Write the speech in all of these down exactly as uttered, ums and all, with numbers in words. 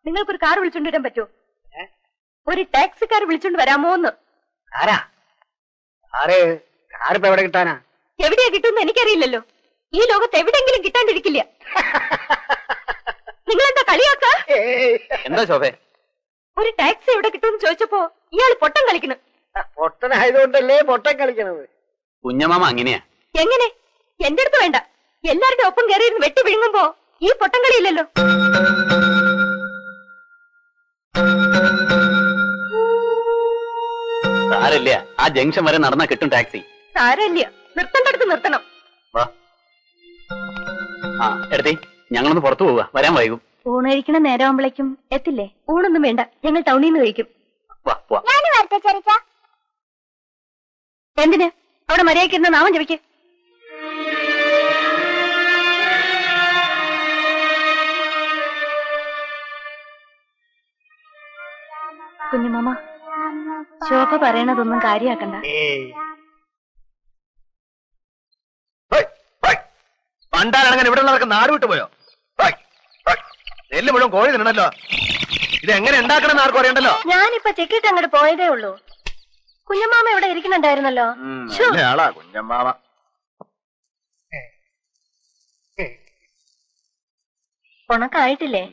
നിങ്ങൾക്കൊരു കാർ വിളിച്ചോണ്ട് വരാൻ പറ്റുമോ? ഒരു ടാക്സിക്കാർ വിളിച്ചോണ്ട് വരാമോന്ന്? ആരാ കാറ്? കാറിപ്പോ എവിടെ കിട്ടാനാ? എവിടെയാ കിട്ടുമെന്ന് എനിക്കറിയില്ലല്ലോ. ഈ ലോകത്ത് എവിടെയെങ്കിലും കിട്ടാണ്ടിരിക്കില്ല. നിങ്ങളെന്താ കളിയാക്ക? എന്താ ശോഭേ? ഒരു ടാക്സി എവിടെ കിട്ടുമെന്ന് ചോദിച്ചപ്പോ ഇയാൾ പൊട്ടം കളിക്കണം. പൊട്ടനായതുകൊണ്ടല്ലേ പൊട്ടം കളിക്കണത്. കുഞ്ഞമാമ അങ്ങനെയാ. എങ്ങനെ? എന്റെ അടുത്ത് വേണ്ട. എല്ലാവരുടെ ഒപ്പം കയറിയിരുന്ന് വെട്ടി വിഴുങ്ങുമ്പോ ഈ പൊട്ടം കളിയില്ലല്ലോ. സാരല്ല, ആ ജംഗ്ഷൻ വരെ നടന്നാ കിട്ടും ടാക്സി. സാരല്ല, നിർത്തണ്ടടുത്ത് നിർത്തണം. വാ. ആ എടുത്തി, ഞങ്ങളൊന്ന് പുറത്തു പോവുക, വരാൻ വൈകും. ഊണഴിക്കണ നേരമാകുമ്പോഴേക്കും എത്തില്ലേ? ഊണൊന്നും വേണ്ട, ഞങ്ങൾ ടൗണിൽ നിന്ന് കഴിക്കും. വാ വാ. എന്തിന്? അവിടെ മര്യാദയ്ക്ക് നാമം ജപിക്ക്. കുഞ്ഞുമാമ, ശോഭ പറയണതൊന്നും കാര്യാക്കണ്ട. പണ്ടാരങ്ങനെ ഇവിടെ ഉള്ളവർക്ക് നാട് വിട്ടുപോയോ? നെല്ല് മുഴുവൻ കോഴി തിന്നണല്ലോ. ഇത് എങ്ങനെ ഉണ്ടാക്കണം ആർക്കും അറിയണ്ടല്ലോ. ഞാനിപ്പൊ ചെക്കിട്ട് അങ്ങോട്ട് പോയതേ ഉള്ളൂ. കുഞ്ഞമ്മാമ ഇവിടെ ഇരിക്കുന്നുണ്ടായിരുന്നല്ലോ. ആളാ കുഞ്ഞമ്മാമ. ഉണക്കായിട്ടില്ലേ?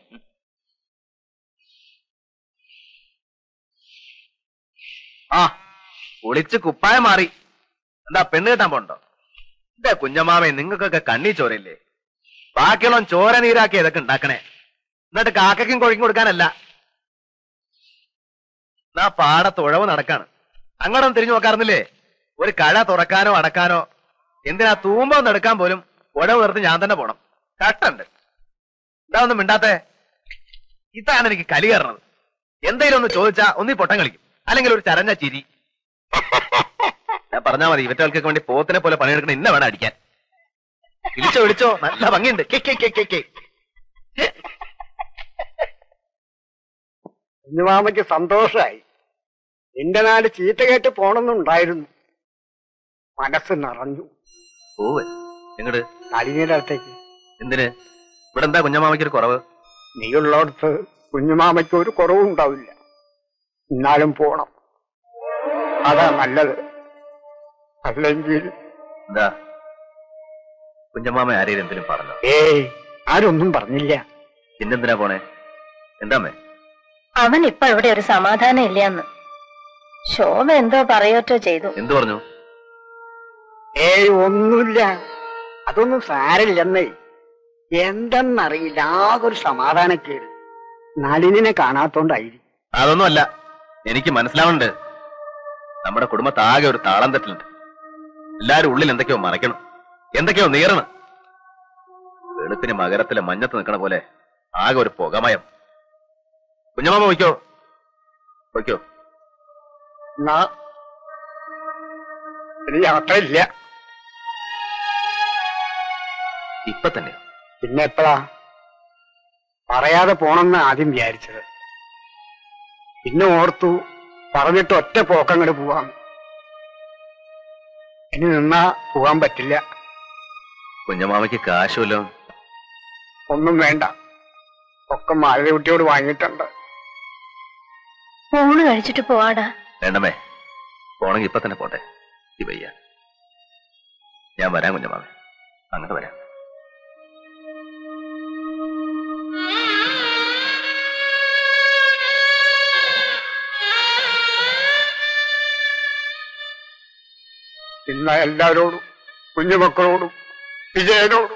ആ കുളിച്ച് കുപ്പായം മാറി. എന്താ പെണ്ണ് കെട്ടാൻ പോണ്ടോ? എന്താ കുഞ്ഞമ്മാമേ, നിങ്ങൾക്കൊക്കെ കണ്ണി ചോരയില്ലേ? ബാക്കിയുള്ള ചോര നീരാക്കി ഇതൊക്കെ ഉണ്ടാക്കണേ. എന്നിട്ട് കാക്കയ്ക്കും കൊഴിക്കും കൊടുക്കാനല്ല. എന്നാ പാടത്ത് ഉഴവ് നടക്കാണ്. അങ്ങോട്ടൊന്നും തിരിഞ്ഞു നോക്കാറുന്നില്ലേ? ഒരു കഴ തുറക്കാനോ അടക്കാനോ എന്തിനാ തൂമ്പ ഒന്ന് എടുക്കാൻ പോലും ഉഴവ് നിർത്തി ഞാൻ തന്നെ പോണം. കട്ടുണ്ട്. എന്താ ഒന്നും മിണ്ടാത്തേ? ഇതാണ് എനിക്ക് കലി കയറണത്. എന്തെങ്കിലും ഒന്ന് ചോദിച്ചാ ഒന്നീ പൊട്ടം കളിക്കും, അല്ലെങ്കിൽ ഒരു ചരഞ്ഞ ചിരി. ഞാൻ പറഞ്ഞാ മതി, ഇവറ്റകൾക്കൊക്കെ വേണ്ടി പോത്തിനെ പോലെ പണിയെടുക്കണം. ഇന്ന വേണം അടിക്കാൻ. വിളിച്ചോ വിളിച്ചോ, നല്ല ഭംഗിയുണ്ട്. കുഞ്ഞുമാമയ്ക്ക് സന്തോഷമായി. എന്റെ നാട് ചീത്ത കേട്ട് പോണമെന്നുണ്ടായിരുന്നു. മനസ്സ് നിറഞ്ഞു. പോവേ എങ്ങട്? നളിനിയുടെ അടുത്തേക്ക്. എന്തിന്? ഇവിടെ എന്താ കുഞ്ഞമാമയ്ക്ക് ഒരു കുറവ്? നീയുള്ളടത്ത് കുഞ്ഞുമാമയ്ക്ക് ഒരു കുറവും ഉണ്ടാവില്ല. എന്നാലും പോണം, അതാ നല്ലത്. അല്ലെങ്കിൽ എന്താ കുഞ്ഞമാമ ആരെയും എന്തിനും പറഞ്ഞോ? ഏയ്, ആരൊന്നും പറഞ്ഞില്ല. പിന്നെന്തിനാ പോണേ? എന്താമേ? അവൻ ഇപ്പൊ ഇവിടെ ഒരു സമാധാനം ഇല്ലാന്ന് ശോഭ എന്തോ പറയോറ്റോ ചെയ്തു. എന്തു പറഞ്ഞു? ഏയ് ഒന്നുമില്ല, അതൊന്നും സാരില്ലെന്നേ. എന്തെന്നറിയില്ല, ആകെ ഒരു സമാധാനക്കേട്. നളിനെ കാണാത്തോണ്ടായിരിക്കും. അതൊന്നും അല്ല, എനിക്ക് മനസ്സിലാവുന്നുണ്ട്. നമ്മുടെ കുടുംബത്താകെ ഒരു താളം തെറ്റിലുണ്ട്. എല്ലാരും ഉള്ളിൽ എന്തൊക്കെയോ മറയ്ക്കണം, എന്തൊക്കെയോ നീറണം. വെളുപ്പിന് മകരത്തിലെ മഞ്ഞത്ത് നിൽക്കണ പോലെ ആകെ ഒരു പുകമയം. കുഞ്ഞമാമ വയ്ക്കോ വയ്ക്കോ. ഇനി യാത്രയില്ല. ഇപ്പൊ തന്നെ? പിന്നെ എപ്പോഴാ? പറയാതെ പോണെന്ന് ആദ്യം വിചാരിച്ചത്. പിന്നെ ഓർത്തു പറഞ്ഞിട്ട് ഒറ്റ പോക്കങ്ങോട്ട് പോവാം. ഇനി നിന്നാ പോവാൻ പറ്റില്ല. കുഞ്ഞമാമയ്ക്ക് കാശുമല്ലോ? ഒന്നും വേണ്ട, ഒക്കെ മാലകുട്ടിയോട് വാങ്ങിയിട്ടുണ്ട്. ഊണ് കഴിച്ചിട്ട് പോവാടാ. വേണ്ടമേ, പോണെങ്കിൽ ഇപ്പൊ തന്നെ പോട്ടെ. ഈ വയ്യ. ഞാൻ വരാം കുഞ്ഞമാമേ, അങ്ങോട്ട് വരാം. ഇന്ന എല്ലാവരോടും, കുഞ്ഞുമക്കളോടും വിജയനോടും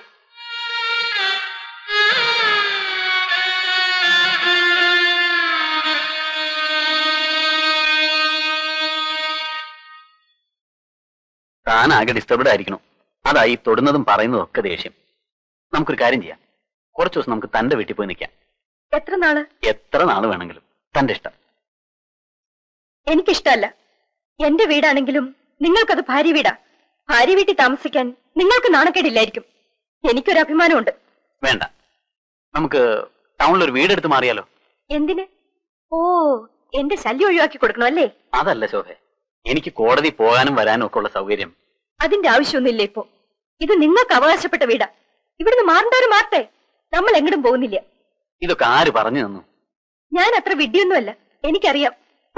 താനാകെ ഡിസ്റ്റർബ്ഡ് ആയിരിക്കണം. അതായി തൊടുന്നതും പറയുന്നതും ഒക്കെ ദേഷ്യം. നമുക്കൊരു കാര്യം ചെയ്യാം, കുറച്ചു ദിവസം നമുക്ക് തന്റെ വീട്ടിൽ പോയി നിൽക്കാം. എത്ര നാള്? എത്ര നാള് വേണമെങ്കിലും, തന്റെ ഇഷ്ടം. എനിക്കിഷ്ടല്ല. എന്റെ വീടാണെങ്കിലും നിങ്ങൾക്കത് ഭാര്യ വീടാ. ഭാര്യ വീട്ടിൽ താമസിക്കാൻ നിങ്ങൾക്ക് നാണക്കേടില്ലായിരിക്കും. എനിക്കൊരു അഭിമാനമുണ്ട്. വേണ്ട, നമുക്ക് ടൗണിൽ ഒരു വീടെടുത്ത് മാറിയാലോ? എന്തിന്? ഓ, എന്റെ ശല്യം ഒഴിവാക്കി കൊടുക്കണോ അല്ലേ? അതല്ല ശോഭെ, എനിക്ക് കോടതി പോകാനും വരാനും ഒക്കെ ഉള്ള സൗകര്യം. അതിന്റെ ആവശ്യമൊന്നുമില്ല ഇപ്പോ. ഇത് നിങ്ങൾക്ക് അവകാശപ്പെട്ട വീടാ. ഇവിടുന്ന് മാറേണ്ടവര് മാറട്ടെ, നമ്മൾ എങ്ങോട്ടും പോകുന്നില്ല. ഇതൊക്കെ ആര് പറഞ്ഞു തന്നു? ഞാൻ അത്ര വിഡ്ഢിയൊന്നുമല്ല, എനിക്കറിയാം.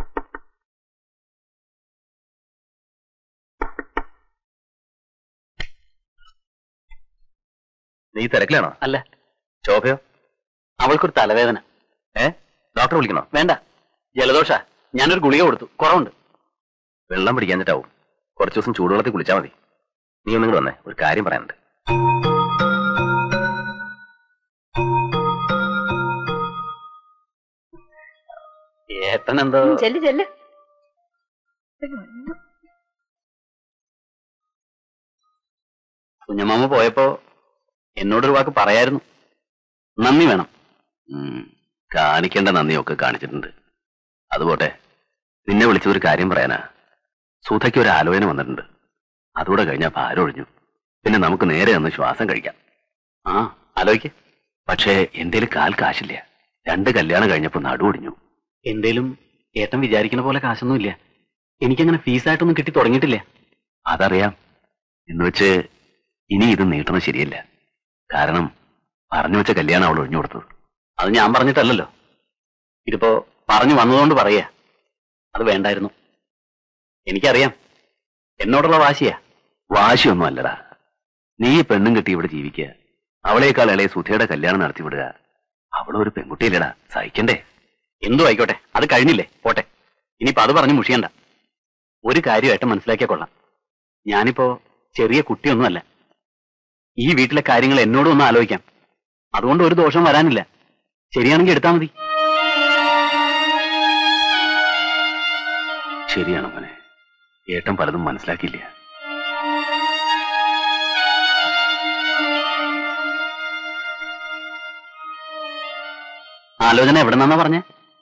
നീ തിരക്കിലാണോ? അല്ല. ശോഭയോ? അവൾക്കൊരു തലവേദന. ഏ ഡോക്ടറെ വിളിക്കണോ? വേണ്ട, ജലദോഷ. ഞാനൊരു ഗുളിക കൊടുത്തു, കുറവുണ്ട്. വെള്ളം പിടിക്കാഞ്ഞിട്ടാവും. കുറച്ചു ദിവസം ചൂടുവെള്ളത്തിൽ കുളിച്ചാൽ മതി. നീ ഒന്നും കൂടെ വന്നേ, ഒരു കാര്യം പറയാനുണ്ട്. ഏട്ടൻ എന്തോ ചെല്ല് ചെല്ല്. കുഞ്ഞമാമ പോയപ്പോ എന്നോടൊരു വാക്ക് പറയായിരുന്നു. നന്ദി വേണം. കാണിക്കേണ്ട നന്ദിയൊക്കെ കാണിച്ചിട്ടുണ്ട്. അതുപോട്ടെ, നിന്നെ വിളിച്ചൊരു കാര്യം പറയാനാ. സുധയ്ക്ക് ഒരു ആലോചന വന്നിട്ടുണ്ട്. അതുകൂടെ കഴിഞ്ഞാൽ ഭാരം ഒഴിഞ്ഞു. പിന്നെ നമുക്ക് നേരെ ഒന്ന് ശ്വാസം കഴിക്കാം. ആ ആലോചിക്ക്. പക്ഷേ എന്തേലും കാൽ കാശില്ല. രണ്ട് കല്യാണം കഴിഞ്ഞപ്പോ നടുവൊടിഞ്ഞു. എന്തേലും ഏട്ടൻ വിചാരിക്കുന്ന പോലെ കാശൊന്നും ഇല്ല. എനിക്കങ്ങനെ ഫീസായിട്ടൊന്നും കിട്ടി തുടങ്ങിയിട്ടില്ല. അതറിയാം. എന്ന് വെച്ച് ഇനി ഇത് നീട്ടുന്നത് ശരിയല്ല. കാരണം പറഞ്ഞു വെച്ച കല്യാണം അവൾ ഒഴിഞ്ഞു കൊടുത്തത്. അത് ഞാൻ പറഞ്ഞിട്ടല്ലല്ലോ. ഇതിപ്പോ പറഞ്ഞു വന്നതുകൊണ്ട് പറയാ. അത് വേണ്ടായിരുന്നു. എനിക്കറിയാം, എന്നോടുള്ള വാശിയാ. വാശിയൊന്നും അല്ലടാ. നീ പെണ്ണും കെട്ടി ഇവിടെ ജീവിക്കുക. അവളേക്കാൾ ഇളയ സുധയുടെ കല്യാണം നടത്തിവിടുക. അവളൊരു പെൺകുട്ടിയില്ലടാ, സഹിക്കണ്ടേ? എന്തോ ആയിക്കോട്ടെ, അത് കഴിഞ്ഞില്ലേ, പോട്ടെ. ഇനിയിപ്പോ അത് പറഞ്ഞ് മുഷിയണ്ട. ഒരു കാര്യമായിട്ട് മനസ്സിലാക്കിയാൽ കൊള്ളാം. ഞാനിപ്പോ ചെറിയ കുട്ടിയൊന്നുമല്ല. ഈ വീട്ടിലെ കാര്യങ്ങൾ എന്നോടും ഒന്ന് ആലോചിക്കാം. അതുകൊണ്ട് ഒരു ദോഷം വരാനില്ല. ശരിയാണെങ്കിൽ എടുത്താൽ മതി. ശരിയാണ് മോനെ. ഏട്ടൻ പലതും മനസ്സിലാക്കിയില്ല. ആലോചന എവിടെ നിന്നാ പറഞ്ഞേ?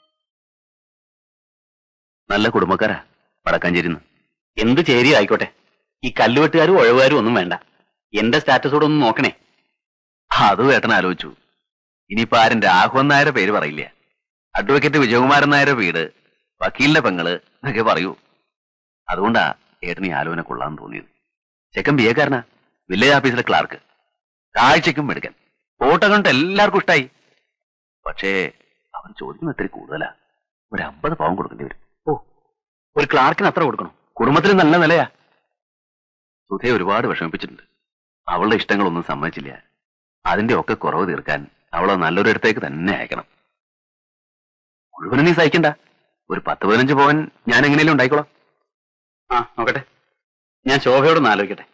നല്ല കുടുംബക്കാരാ, വടക്കാഞ്ചേരിന്ന്. എന്ത് ചേരി ആയിക്കോട്ടെ. ഈ കല്ലുവെട്ടുകാരും ഒഴവുകാരും ഒന്നും വേണ്ട. എന്റെ സ്റ്റാറ്റസോടെ ഒന്ന് നോക്കണേ. അത് ഏട്ടൻ ആലോചിച്ചു. ഇനിയിപ്പോ ആരും രാഘവൻ നായരുടെ പേര് പറയില്ല. അഡ്വക്കേറ്റ് വിജയകുമാരൻ നായരുടെ വീട്, വക്കീലിന്റെ പെങ്ങള് എന്നൊക്കെ പറയൂ. അതുകൊണ്ടാ ഏട്ടന് ഈ ആലോചന കൊള്ളാന്ന് തോന്നിയത്. ചെക്കൻ ബി എക്കാരനാ, വില്ലേജ് ഓഫീസിലെ ക്ലാർക്ക്. കാഴ്ചയ്ക്കും എടുക്കാൻ ഫോട്ടോ കണ്ട് എല്ലാവർക്കും ഇഷ്ടായി. പക്ഷേ അവൻ ചോദിക്കുന്ന ഇത്തിരി കൂടുതലാ. ഒരു അമ്പത് പവൻ കൊടുക്കേണ്ടി വരും. ഓ, ഒരു ക്ലാർക്കിന് അത്ര കൊടുക്കണം? കുടുംബത്തിന് നല്ല നിലയാ. സുധയെ ഒരുപാട് വിഷമിപ്പിച്ചിട്ടുണ്ട്. അവളുടെ ഇഷ്ടങ്ങളൊന്നും സമ്മതിച്ചില്ല. അതിന്റെ ഒക്കെ കുറവ് തീർക്കാൻ അവളെ നല്ലൊരു ഇടത്തേക്ക് തന്നെ അയക്കണം. മുഴുവനും നീ സഹിക്കണ്ട. ഒരു പത്ത് പതിനഞ്ച് പവൻ ഞാൻ എങ്ങനെയും ഉണ്ടായിക്കോളാം. ആ നോക്കട്ടെ, ഞാൻ ശോഭയോടൊന്ന് ആലോചിക്കട്ടെ.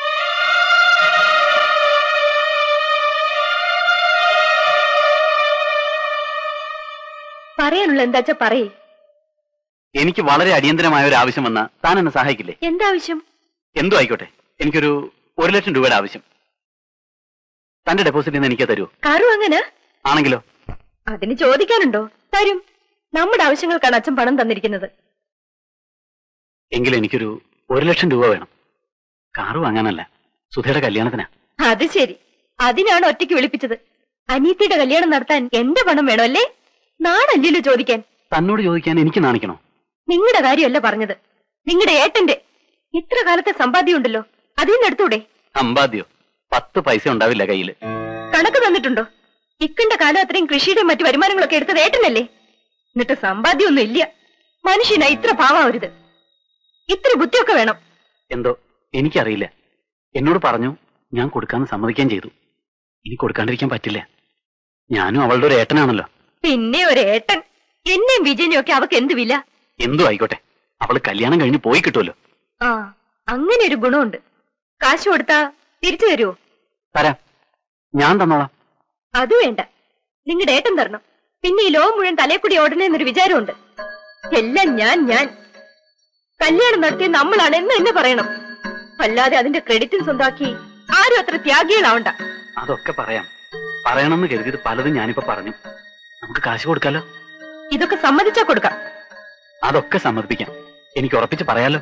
പറയാനുള്ള എന്താച്ചാ പറയേ. എനിക്ക് വളരെ അടിയന്തരമായ ഒരു ആവശ്യം വന്നാ താൻ എന്നെ സഹായിക്കില്ലേ? എന്താവശ്യം? എന്തോ ആയിക്കോട്ടെ. എനിക്കൊരു ഒരു ലക്ഷം രൂപയുടെ ആവശ്യം. തന്റെ ഡെപ്പോസിറ്റ് നിന്ന് എനിക്ക് തരൂ. കാറു അങ്ങനെ ആണെങ്കിലോ? അതിന് ചോദിക്കാനുണ്ടോ? തരും. നമ്മുടെ ആവശ്യങ്ങൾക്കാണ് അച്ഛൻ പണം തന്നിരിക്കുന്നത്. എങ്കിലും എനിക്കൊരു ഒരു ലക്ഷം രൂപ വേണം. കാറ് വാങ്ങാനല്ല, സുധയുടെ കല്യാണത്തിനാ. അത് ശരി, അതിനാണ് ഒറ്റയ്ക്ക് വിളിപ്പിച്ചത്. അനീത്തിയുടെ കല്യാണം നടത്താൻ എന്റെ പണം വേണോ അല്ലേ? നാണല്ലല്ലോ ചോദിക്കാൻ. തന്നോട് ചോദിക്കാൻ എനിക്ക് നാണിക്കണോ? നിങ്ങളുടെ കാര്യമല്ല പറഞ്ഞത്, നിങ്ങളുടെ ഏട്ടന്റെ. ഇത്ര കാലത്തെ സമ്പാദ്യം ഉണ്ടല്ലോ, അതിൽ നിന്ന് എടുത്തൂടെ? സമ്പാദ്യോ? പത്ത് പൈസ ഉണ്ടാവില്ല കയ്യില്. കണക്ക് തന്നിട്ടുണ്ടോ? ഇക്കണ്ട കാലം അത്രയും കൃഷിയുടെ മറ്റു വരുമാനങ്ങളൊക്കെ എടുത്തത് ഏട്ടനല്ലേ? എന്നിട്ട് സമ്പാദ്യമൊന്നും ഇല്ല. മനുഷ്യനാ ഇത്ര പാവാവരുത്. ഇത്ര ബുദ്ധിയൊക്കെ വേണം. എന്തോ എനിക്കറിയില്ല. എന്നോട് പറഞ്ഞു, ഞാൻ കൊടുക്കാന്ന് സമ്മതിക്കാൻ ചെയ്തു. ഇനി കൊടുക്കാണ്ടിരിക്കാൻ പറ്റില്ല. ഞാനും അവളുടെ ഒരു ഏട്ടനാണല്ലോ. പിന്നെ ഒരു ഏട്ടൻ. എന്നെയും വിജയനെയും ഒക്കെ അവക്ക് എന്ത് വില? എന്തോ ആയിക്കോട്ടെ, അവള് കല്യാണം കഴിഞ്ഞ് പോയി കിട്ടുമല്ലോ. ആ, അങ്ങനെ ഒരു ഗുണമുണ്ട്. കാശ് കൊടുത്താ തിരിച്ചു തരുമോ? തരാം, ഞാൻ തന്നോളാം. അത് വേണ്ട, നിങ്ങളുടെ ഏട്ടൻ തരണം. പിന്നെ ഈ ലോകം മുഴുവൻ തലേക്കൂടി ഓടണേന്നൊരു വിചാരമുണ്ട്. എല്ലാം ഞാൻ ഞാൻ കല്യാണം നടത്തിയ നമ്മളാണ് എന്ന് എന്നെ പറയണം. അല്ലാതെ അതിന്റെ ക്രെഡിറ്റും സ്വന്താക്കി ആരും അത്ര ത്യാഗികളാവണ്ട. അതൊക്കെ പറയാം. പറയണമെന്ന് കരുതിയത് പലതും ഞാനിപ്പോ പറഞ്ഞു. നമുക്ക് കാശ് കൊടുക്കാലോ? ഇതൊക്കെ സമ്മതിച്ചാ കൊടുക്കാം. അതൊക്കെ സമ്മതിപ്പിക്കാം. എനിക്ക് ഉറപ്പിച്ച് പറയാലോ?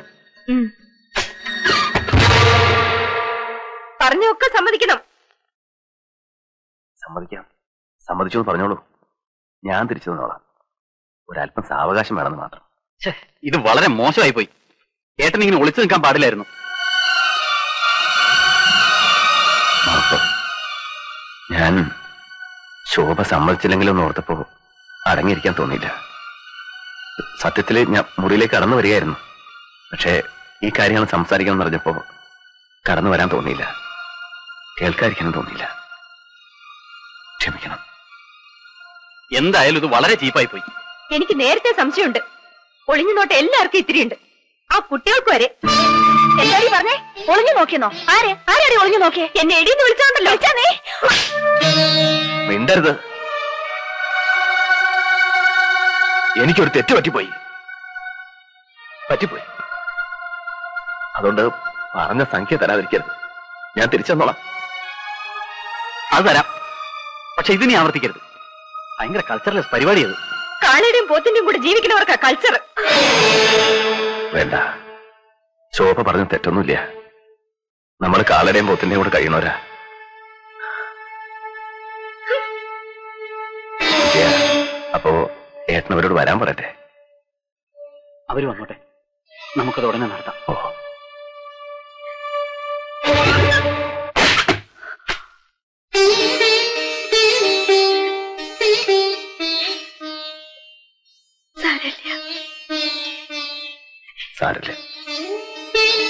പറഞ്ഞൊക്കെ സമ്മതിക്കണം. സമ്മതിക്കാം. സമ്മതിച്ചു പറഞ്ഞോളൂ. ഞാൻ തിരിച്ചു തന്നോളാം. ഒരല്പം സാവകാശം വേണമെന്ന് മാത്രം. ഇത് വളരെ മോശമായി പോയി. ഏട്ടൻ ഇങ്ങനെ ഒളിച്ചു നിൽക്കാൻ പാടില്ലായിരുന്നു. ഞാൻ ശോഭ സമ്മതിച്ചില്ലെങ്കിലൊന്ന് ഓർത്തപ്പോ അടങ്ങിയിരിക്കാൻ തോന്നിയില്ല. സത്യത്തില് ഞാൻ മുറിയിലേക്ക് കടന്നു വരികയായിരുന്നു. പക്ഷേ ഈ കാര്യങ്ങൾ സംസാരിക്കണം എന്ന് പറഞ്ഞപ്പോ കടന്നു വരാൻ തോന്നിയില്ല, കേൾക്കാതിരിക്കാനും തോന്നിയില്ല. ക്ഷമിക്കണം. എന്തായാലും ഇത് വളരെ ചീപ്പായി പോയി. എനിക്ക് നേരത്തെ സംശയമുണ്ട്. ഒളിഞ്ഞു നോട്ട് എല്ലാവർക്കും ഇത്തിരിയുണ്ട്, ആ കുട്ടികൾക്ക് വരെ. എല്ലാരും പറഞ്ഞേ, ഒളിഞ്ഞു നോക്കിയെന്നോ? ആരെ ആരാടി ഒളിഞ്ഞു നോക്കിയേ? എന്നെ എടീന്ന് വിളിച്ചോണ്ടല്ലോ. വിളിച്ചാ നീ മിണ്ടരുത്. എനിക്കൊരു തെറ്റ് പറ്റിപ്പോയി പറ്റിപ്പോയി അതുകൊണ്ട് പറഞ്ഞ സംഖ്യ തരാതിരിക്കരുത്. ഞാൻ തിരിച്ചെന്നോളാം. അത് തരാം, പക്ഷെ ഇതിനി ആവർത്തിക്കരുത്. ഭയങ്കര കൾച്ചറലെസ് പരിപാടിയത്. കാളയുടെയും പോത്തിന്റെയും കൂടെ ജീവിക്കുന്നവർക്കാ കൾച്ചർ. വേണ്ട, ശോഭ പറഞ്ഞ തെറ്റൊന്നുമില്ല. നമ്മൾ കാളയുടെയും പോത്തിന്റെയും കൂടെ കഴിയണവരാ. അപ്പോ ഏട്ടനവരോട് വരാൻ പറയട്ടെ. അവര് വന്നോട്ടെ, നമുക്കത് ഉടനെ നടത്താം. ഓ, സാരല്ലേ.